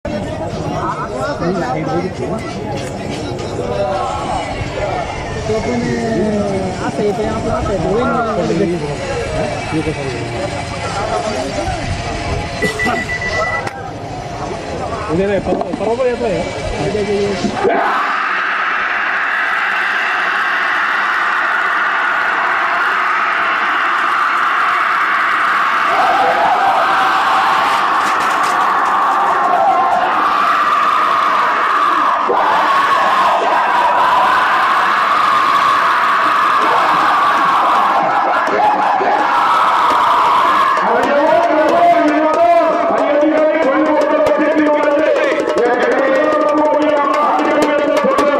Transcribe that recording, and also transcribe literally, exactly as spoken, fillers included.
तो पण असं येते आपलं असं उद्या नाही परवा येतोय.